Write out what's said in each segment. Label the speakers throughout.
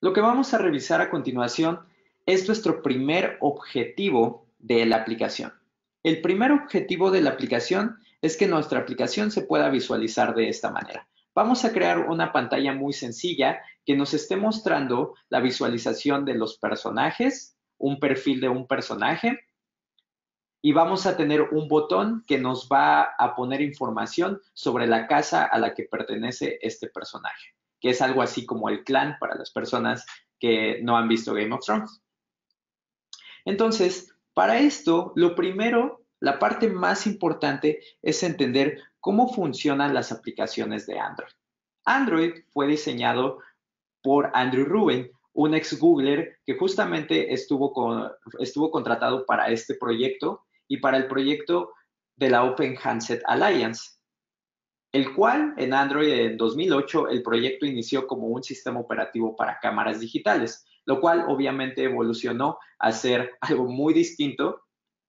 Speaker 1: Lo que vamos a revisar a continuación es nuestro primer objetivo de la aplicación. El primer objetivo de la aplicación es que nuestra aplicación se pueda visualizar de esta manera. Vamos a crear una pantalla muy sencilla que nos esté mostrando la visualización de los personajes, un perfil de un personaje, y vamos a tener un botón que nos va a poner información sobre la casa a la que pertenece este personaje, que es algo así como el clan para las personas que no han visto Game of Thrones. Entonces, para esto, lo primero, la parte más importante es entender cómo funcionan las aplicaciones de Android. Android fue diseñado por Andrew Rubin, un ex Googler que justamente estuvo contratado para este proyecto y para el proyecto de la Open Handset Alliance, el cual en Android en 2008 el proyecto inició como un sistema operativo para cámaras digitales, lo cual obviamente evolucionó a ser algo muy distinto,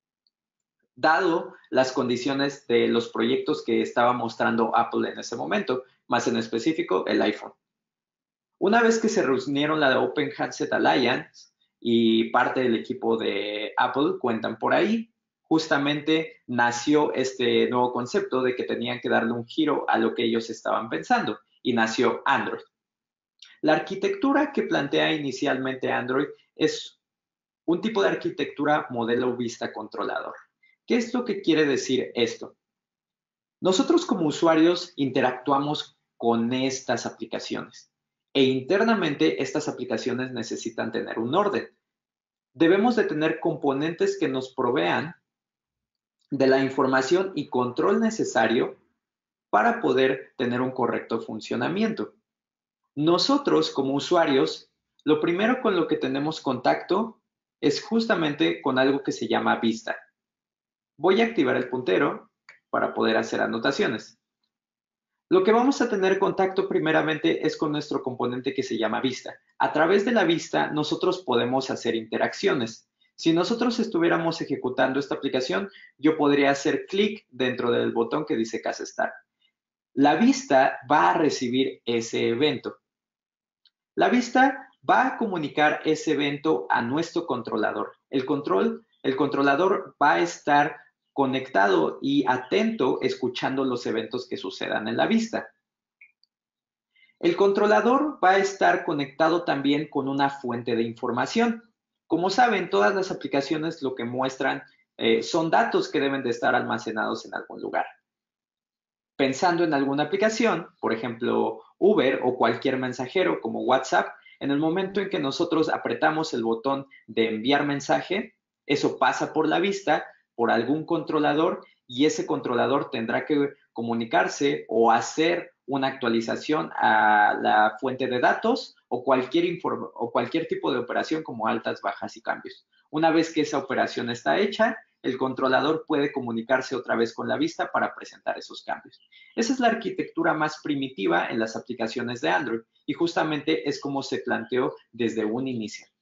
Speaker 1: dado las condiciones de los proyectos que estaba mostrando Apple en ese momento, más en específico el iPhone. Una vez que se reunieron la Open Handset Alliance y parte del equipo de Apple cuentan por ahí, justamente nació este nuevo concepto de que tenían que darle un giro a lo que ellos estaban pensando y nació Android. La arquitectura que plantea inicialmente Android es un tipo de arquitectura modelo vista controlador. ¿Qué es lo que quiere decir esto? Nosotros como usuarios interactuamos con estas aplicaciones e internamente estas aplicaciones necesitan tener un orden. Debemos de tener componentes que nos provean de la información y control necesario para poder tener un correcto funcionamiento. Nosotros como usuarios, lo primero con lo que tenemos contacto es justamente con algo que se llama vista. Voy a activar el puntero para poder hacer anotaciones. Lo que vamos a tener contacto primeramente es con nuestro componente que se llama vista. A través de la vista nosotros podemos hacer interacciones. Si nosotros estuviéramos ejecutando esta aplicación, yo podría hacer clic dentro del botón que dice Casa Start. La vista va a recibir ese evento. La vista va a comunicar ese evento a nuestro controlador. El controlador va a estar conectado y atento escuchando los eventos que sucedan en la vista. El controlador va a estar conectado también con una fuente de información. Como saben, todas las aplicaciones lo que muestran son datos que deben de estar almacenados en algún lugar. Pensando en alguna aplicación, por ejemplo, Uber o cualquier mensajero como WhatsApp, en el momento en que nosotros apretamos el botón de enviar mensaje, eso pasa por la vista, por algún controlador, y ese controlador tendrá que comunicarse o hacer una actualización a la fuente de datos o cualquier tipo de operación como altas, bajas y cambios. Una vez que esa operación está hecha, el controlador puede comunicarse otra vez con la vista para presentar esos cambios. Esa es la arquitectura más primitiva en las aplicaciones de Android y justamente es como se planteó desde un inicio.